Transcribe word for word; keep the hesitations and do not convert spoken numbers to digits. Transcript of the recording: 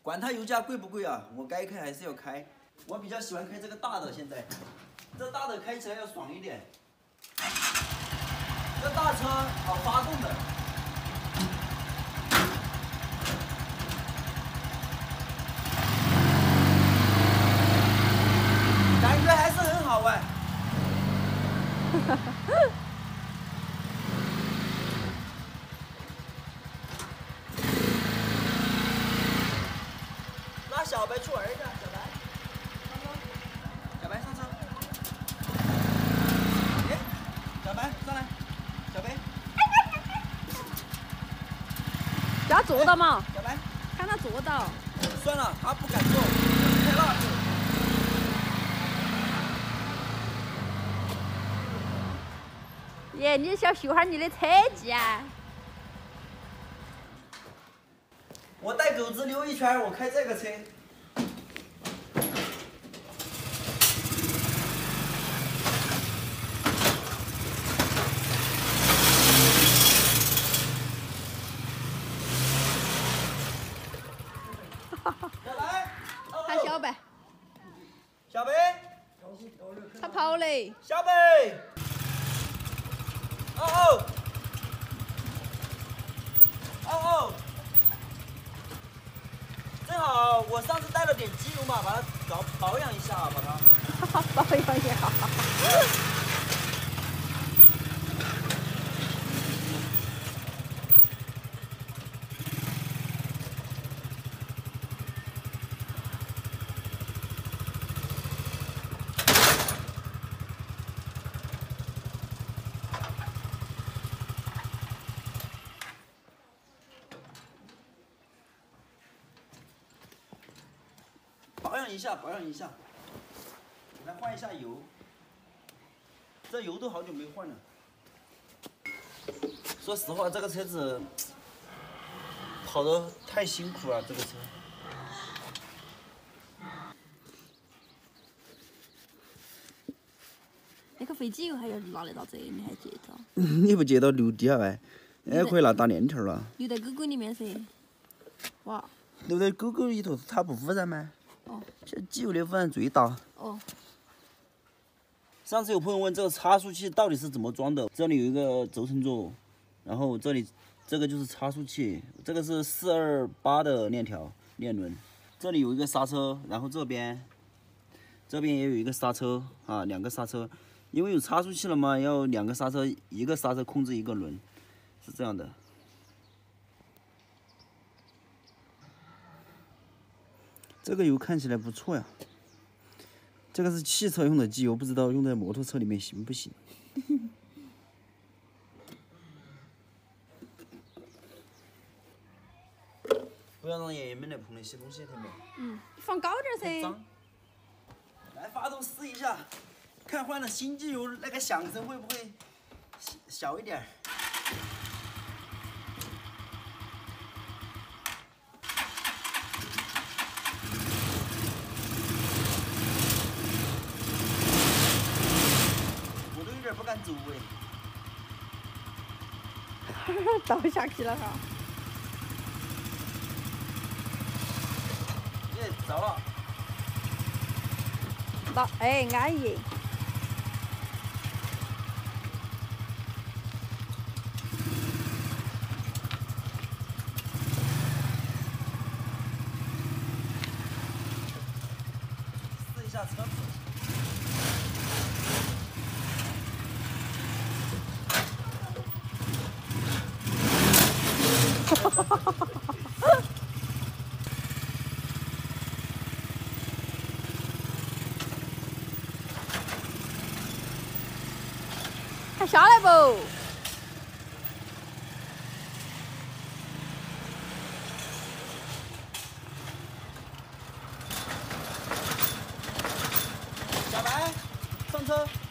管它油价贵不贵啊，我该开还是要开。我比较喜欢开这个大的，现在这大的开起来要爽一点。这大车好发动的。 感觉还是很好玩。拉小白出儿子，小白，小白上车。哎，小白上来，小白。 叫他坐到嘛。 小白， 看他坐到。 算了，他不敢坐，开那去。 耶，你想秀下你的车技啊？ 我带狗子溜一圈，我开这个车。小白， 喊小白。 小白， 他跑嘞。 小白。 哦哦，哦哦，正好我上次带了点机油嘛，把它搞保养一下，把它。 保养一下。 保养一下，保养一下，来换一下油。这油都好久没换了。说实话，这个车子跑得太辛苦了，这个车。 那个飞机油还要拿得到这，你还接到？ 你不接到留底下呗？那可以拿大链条了。 留在狗狗里面噻。哇。 留在狗狗里头，它不污染吗？ 哦， 这机油的污染最大。 哦。 上次有朋友问这个差速器到底是怎么装的？这里有一个轴承座，然后这里这个就是差速器，这个是四二八的链条链轮，这里有一个刹车，然后这边这边也有一个刹车啊，两个刹车，因为有差速器了嘛，要两个刹车，一个刹车控制一个轮，是这样的。 这个油看起来不错呀，这个是汽车用的机油，不知道用在摩托车里面行不行？不要让爷爷们来碰那些东西，听没？ 嗯，放高点噻。 来，发动试一下，看换了新机油那个响声会不会小一点？ 有点不敢走哎， 倒下去了哈！ 耶，着了！ 到，哎，安逸。 试一下车子。 还下来不？ 小白，上车。